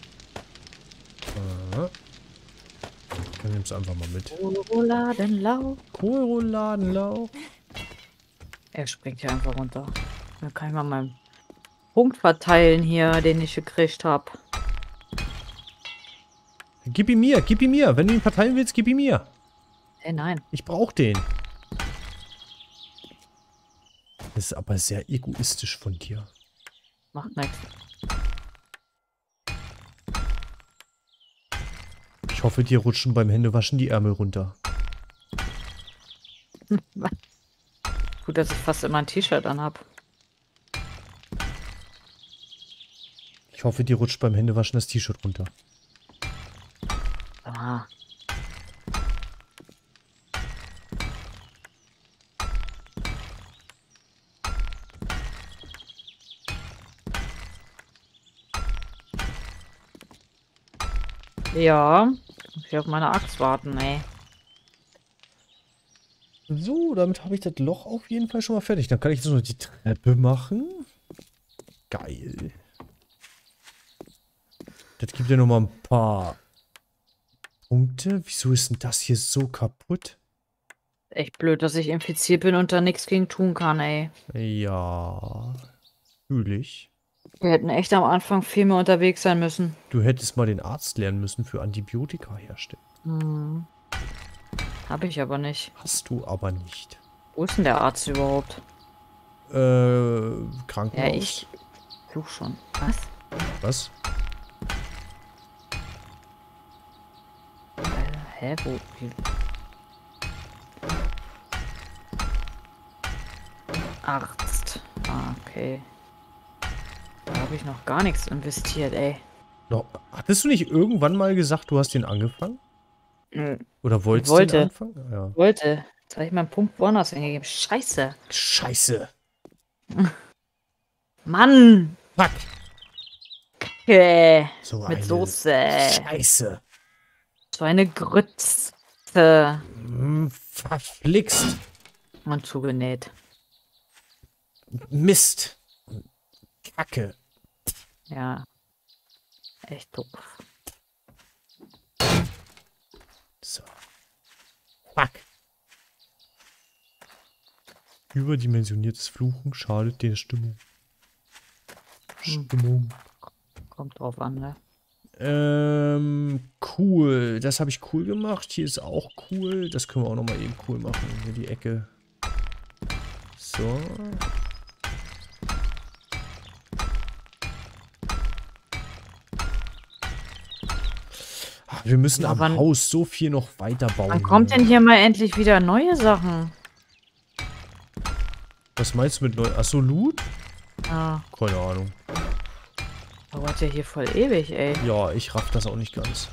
Äh. Ich nehme es einfach mal mit. Kohlrouladenlauch. Kohlrouladenlauch. Er springt hier einfach runter. Dann kann ich mal meinen Punkt verteilen hier, den ich gekriegt habe. Gib ihn mir, gib ihn mir. Wenn du ihn verteilen willst, gib ihn mir. Hey, nein. Ich brauche den. Das ist aber sehr egoistisch von dir. Macht nichts. Ich hoffe, dir rutschen beim Händewaschen die Ärmel runter. Gut, dass ich fast immer ein T-Shirt anhab. Ich hoffe, dir rutscht beim Händewaschen das T-Shirt runter. Ah. Ja, muss ich auf meine Axt warten, ey. So, damit habe ich das Loch auf jeden Fall schon mal fertig. Dann kann ich jetzt noch die Treppe machen. Geil. Das gibt ja noch mal ein paar Punkte. Wieso ist denn das hier so kaputt? Echt blöd, dass ich infiziert bin und da nichts gegen tun kann, ey. Ja, fühle ich. Wir hätten echt am Anfang viel mehr unterwegs sein müssen. Du hättest mal den Arzt lernen müssen für Antibiotika herstellen. Hm. Habe ich aber nicht. Hast du aber nicht. Wo ist denn der Arzt überhaupt? Äh, Krankenhaus? Ja, ich such schon. Was? Was? Äh, hä? Wo? Wie? Arzt. Ah, okay. Da habe ich noch gar nichts investiert, ey. No, hattest du nicht irgendwann mal gesagt, du hast den angefangen? Nö. Oder wolltest Ich wollte. du den anfangen? Ja. Wollte. Jetzt habe ich meinen Punkt woanders hingegeben. Scheiße. Scheiße. Mann. Fuck. Okay. So Mit eine Soße. Scheiße. So eine Grütze. Hm, verflixt. Und zugenäht. Mist. Kacke. Ja. Echt doof. So. Fuck. Überdimensioniertes Fluchen schadet der Stimmung. Hm. Stimmung. Kommt drauf an, ne? Ähm, cool. Das habe ich cool gemacht. Hier ist auch cool. Das können wir auch nochmal eben cool machen. Hier die Ecke. So. Wir müssen Ja, am wann, Haus so viel noch weiterbauen. Wann kommt denn hier mal endlich wieder neue Sachen? Was meinst du mit neu? Achso, Loot? Ja. Keine Ahnung. Dauert ja hier voll ewig, ey. Ja, ich raff das auch nicht ganz.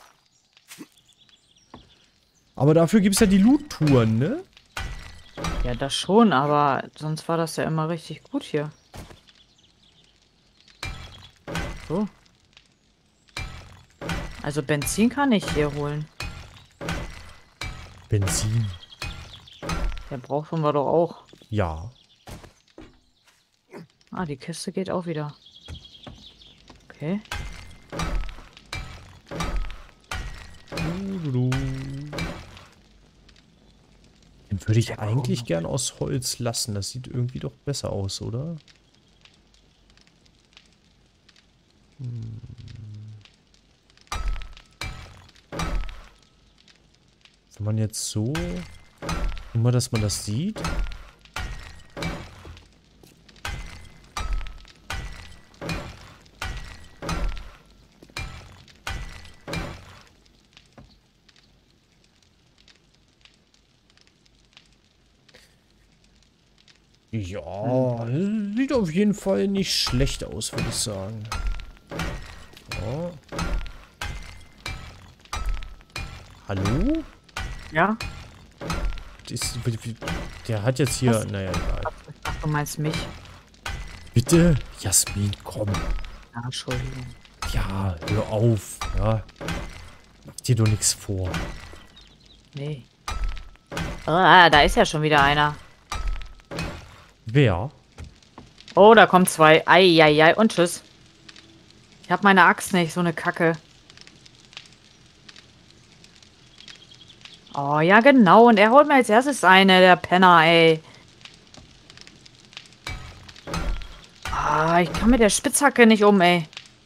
Aber dafür gibt es ja die Loot-Touren, ne? Ja, das schon, aber sonst war das ja immer richtig gut hier. So. Also Benzin kann ich hier holen. Benzin. Der brauchen wir doch auch. Ja. Ah, die Kiste geht auch wieder. Okay. Den würde ich eigentlich gern aus Holz lassen. Das sieht irgendwie doch besser aus, oder? Hm. Wenn man jetzt so... Nur mal, dass man das sieht. Ja, sieht auf jeden Fall nicht schlecht aus, würde ich sagen. So. Hallo? Ja? Ist, der hat jetzt hier... Was? Naja, egal. Ach, du meinst mich? Bitte? Jasmin, komm. Ja, Entschuldigung. Ja, hör auf. Ja. Mach dir doch nichts vor. Nee. Ah, da ist ja schon wieder einer. Wer? Oh, da kommen zwei. Eieiei. Und tschüss. Ich hab meine Axt nicht, so eine Kacke. Oh, ja genau. Und er holt mir als erstes eine, der Penner, ey. Ah, ich kann mit der Spitzhacke nicht um, ey.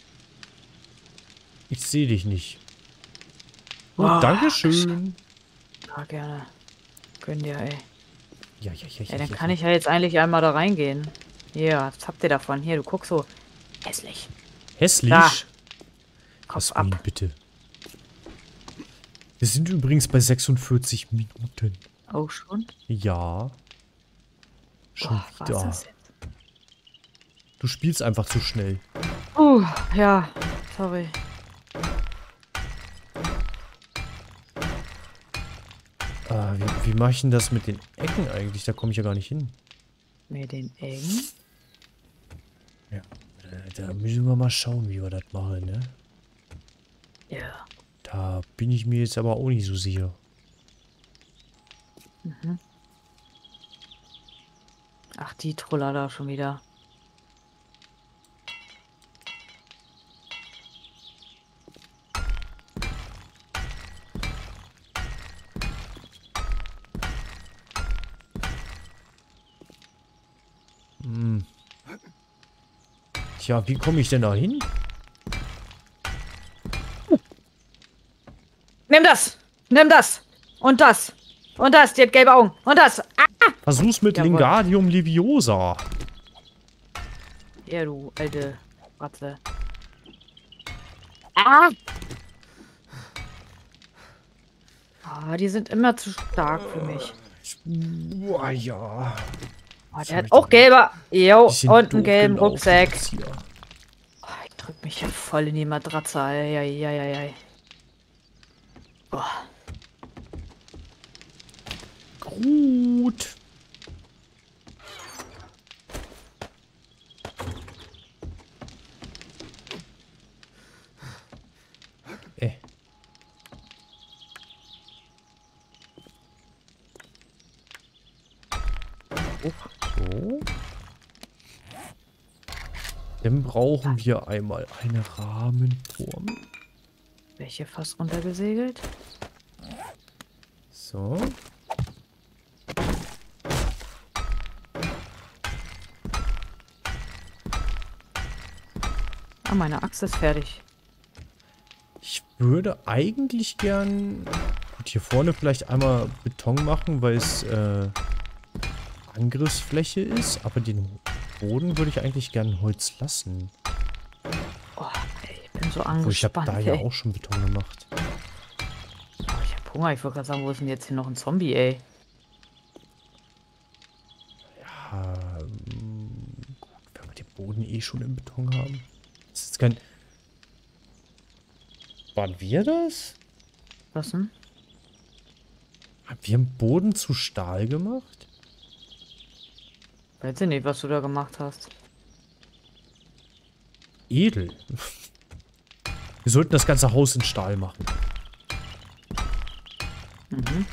Ich sehe dich nicht. Oh, Oh, Dankeschön. Ja, gerne. Gönn dir, ey. Ja, ja, ja, ja. Ja, dann ja, kann ja. ich ja jetzt eigentlich einmal da reingehen. Hier, was habt ihr davon? Hier, du guckst so hässlich. Hässlich? Da. Kopf Jasmin, ab. bitte. Wir sind übrigens bei sechsundvierzig Minuten. Oh, schon? Ja. Schon Boah, was wieder. ist das jetzt? Du spielst einfach zu schnell. Uh, ja. Sorry. Ah, wie, wie mache ich denn das mit den Ecken eigentlich? Da komme ich ja gar nicht hin. Mit den Engen? Ja. Da, da müssen wir mal schauen, wie wir das machen, ne? Ja. Da bin ich mir jetzt aber auch nicht so sicher. Mhm. Ach, die Troller da schon wieder. Hm. Tja, wie komme ich denn da hin? Nimm das! Nimm das! Und das! Und das! Die hat gelbe Augen! Und das! Ah! Versuch's mit Jawohl. Lingadium Leviosa. Ja, du alte Ratze. Ah! Ah, die sind immer zu stark für mich. Boah, ja. Oh, Was der hab hat ich auch denn? gelber. Jo, Bisschen und einen doof gelben gelaufen Rucksack. jetzt hier. Oh, ich drück mich hier voll in die Matratze. Eieieiei. Boah. Gut. Äh. So. Dann brauchen wir einmal eine Rahmenturm. Welche fast runtergesegelt? So. Ah, meine Axt ist fertig. Ich würde eigentlich gern gut, hier vorne vielleicht einmal Beton machen, weil es äh, Angriffsfläche ist. Aber den Boden würde ich eigentlich gern Holz lassen. Oh, ey, ich bin so Obwohl, ich habe angespannt, da ja ey. auch schon Beton gemacht. Oh, ich hab Hunger. Ich wollte gerade sagen, wo ist denn jetzt hier noch ein Zombie, ey? Ja, ähm, gut, wenn wir den Boden eh schon im Beton haben. Das ist kein... Waren wir das? Was denn? Haben wir den Boden zu Stahl gemacht? Weiß ich nicht, was du da gemacht hast. Edel. Wir sollten das ganze Haus in Stahl machen. Mhm.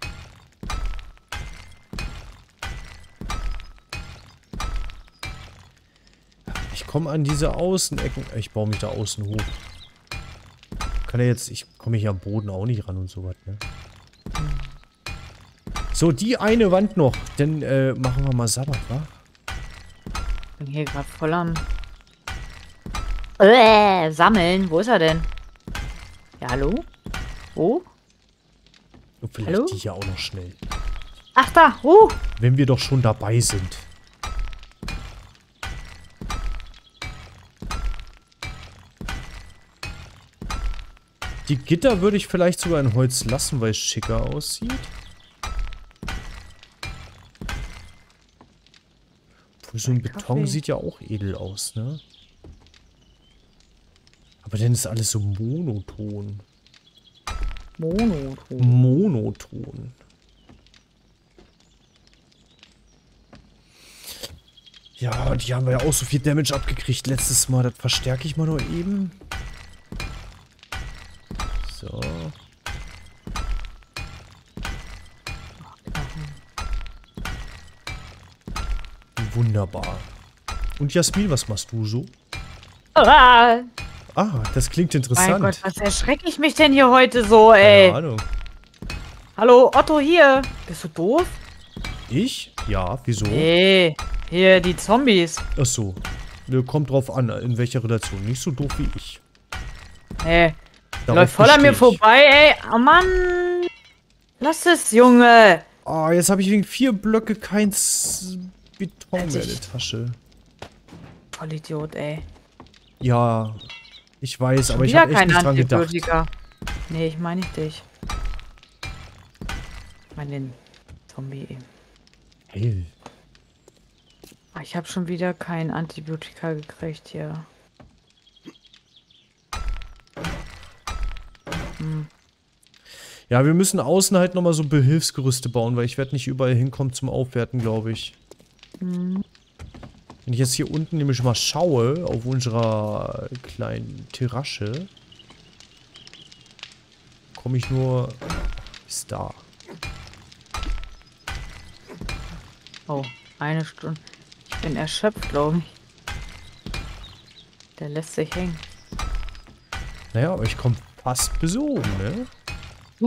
Ich komme an diese Außenecken. Ich baue mich da außen hoch. Kann ja jetzt... Ich komme hier am Boden auch nicht ran und sowas, ne? So, die eine Wand noch. Dann äh, machen wir mal Sabbat, wa? Bin hier gerade voll am... Äh, sammeln. Wo ist er denn? Ja, hallo? Wo? Und vielleicht Hallo? die hier auch noch schnell. Ach, da. Uh. Wenn wir doch schon dabei sind. Die Gitter würde ich vielleicht sogar in Holz lassen, weil es schicker aussieht. So ein Beton sieht ja auch edel aus, ne? Aber dann ist alles so monoton. Monoton. Monoton. Ja, die haben wir ja auch so viel Damage abgekriegt letztes Mal. Das verstärke ich mal noch eben. So. Wunderbar. Und Jasmin, was machst du so? Ah, Ah, das klingt interessant. mein Gott, was erschrecke ich mich denn hier heute so, ey? Keine Ahnung. Hallo, Otto hier. Bist du doof? Ich? Ja, wieso? Ey, hier die Zombies. Ach so. Ne, kommt drauf an, in welcher Relation. Nicht so doof wie ich. Ey, Darauf läuft voll an mir bestehe ich. vorbei, ey. Oh Mann. Lass es, Junge. Ah, jetzt habe ich wegen vier Blöcke kein S- Beton Hätte mehr in ich- der Tasche. Vollidiot, ey. Ja, ich weiß, Schon aber ich wieder habe echt kein nicht dran gedacht. Antibiotika. Nee, ich meine nicht dich. Ich meine den Zombie. Hey. Ah, ich habe schon wieder kein Antibiotika gekriegt hier. Ja, wir müssen außen halt nochmal so Behilfsgerüste bauen, weil ich werde nicht überall hinkommen zum Aufwerten, glaube ich. Hm. Wenn ich jetzt hier unten nämlich mal schaue, auf unserer kleinen Terrasse, komme ich nur bis da. Oh, eine Stunde. Ich bin erschöpft, glaube ich. Der lässt sich hängen. Naja, aber ich komme fast bis oben, ne? Uh.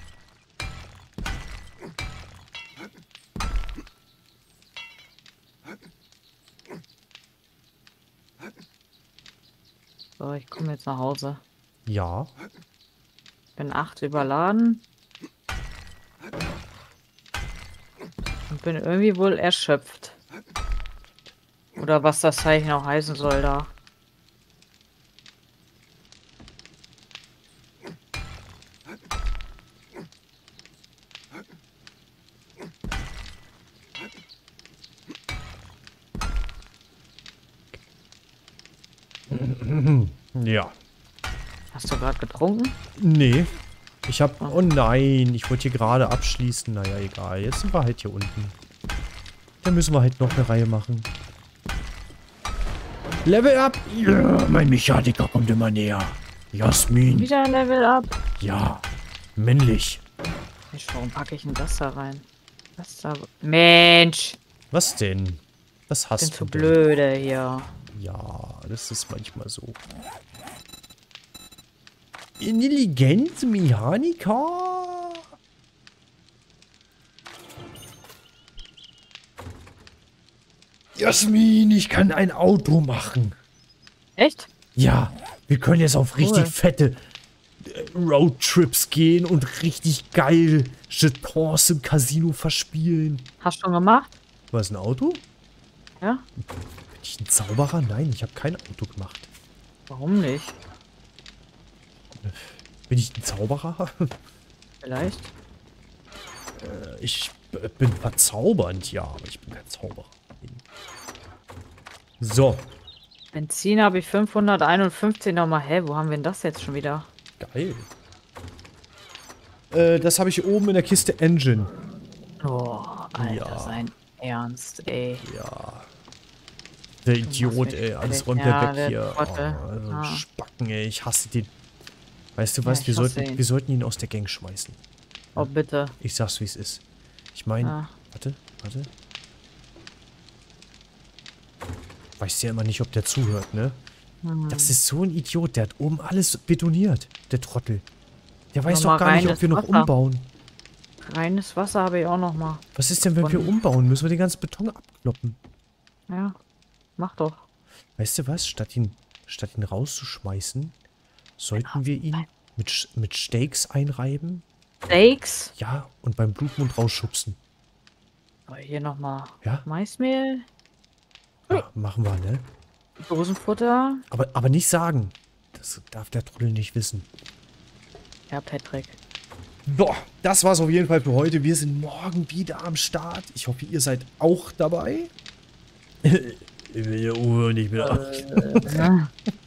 So, ich komme jetzt nach Hause. Ja. Bin acht überladen. Und bin irgendwie wohl erschöpft. Oder was das Zeichen auch heißen soll da. Ja. Hast du gerade getrunken? Nee. Ich hab... Oh nein, ich wollte hier gerade abschließen. Naja, egal. Jetzt sind wir halt hier unten. Dann müssen wir halt noch eine Reihe machen. Level up! Ja, mein Mechaniker kommt immer näher. Jasmin. Wieder ein Level up. Ja. Männlich. Mensch, warum packe ich denn das da rein? Was da? Mensch! Was denn? Was hast Bin du zu denn? blöde hier. Ja, das ist manchmal so. Intelligenz Mechaniker? Jasmin, ich kann ein Auto machen. Echt? Ja, wir können jetzt auf richtig Cool. fette äh, Roadtrips gehen und richtig geil Jetons im Casino verspielen. Hast du schon gemacht? Was, ein Auto? Ja? Bin ich ein Zauberer? Nein, ich habe kein Auto gemacht. Warum nicht? Bin ich ein Zauberer? Vielleicht. Ich b- bin verzaubernd, ja, aber ich bin kein Zauberer. So, Benzin habe ich fünfhunderteinundfünfzig nochmal. Hä, wo haben wir denn das jetzt schon wieder? geil. Äh, das habe ich oben in der Kiste Engine. Oh, Alter, Ja. sein Ernst, ey. Ja. Der Idiot, mich ey, alles fertig. räumt Ja, der weg der hier. Trottel. Oh, also Ja. Spacken, ey, ich hasse den. Weißt du Ja, was, ich wir, hasse sollten, ihn. wir sollten ihn aus der Gang schmeißen. Oh, bitte. Ich sag's, wie es ist. Ich meine, Ja. warte, warte. Weiß ja immer nicht, ob der zuhört, ne? Hm. Das ist so ein Idiot, der hat oben alles betoniert, der Trottel. Der weiß Nochmal doch gar nicht, ob reines wir noch Wasser. umbauen. Reines Wasser habe ich auch noch mal. Was ist denn, wenn wir Und- umbauen? Müssen wir den ganzen Beton abkloppen? Ja, mach doch. Weißt du was? Statt ihn, statt ihn rauszuschmeißen, sollten wir ihn mit, Sch- mit Steaks einreiben. Steaks. Ja, und beim Blutmund rausschubsen. Oh, hier noch mal Ja? Maismehl, Ja, machen wir, ne? Dosenfutter. Aber, aber nicht sagen. Das darf der Trottel nicht wissen. Ja, Patrick. So, das war's auf jeden Fall für heute. Wir sind morgen wieder am Start. Ich hoffe, ihr seid auch dabei. Ich bin hier Uwe und ich bin auch. Äh,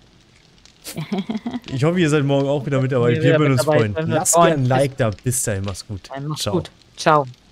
Ich hoffe, ihr seid morgen auch wieder mit dabei. Wir Wir wieder würden mit uns dabei freuen. sein. Wir Lasst freuen gerne ein uns. Like da. Bis dahin, mach's gut. Mach's Ciao. gut. Ciao.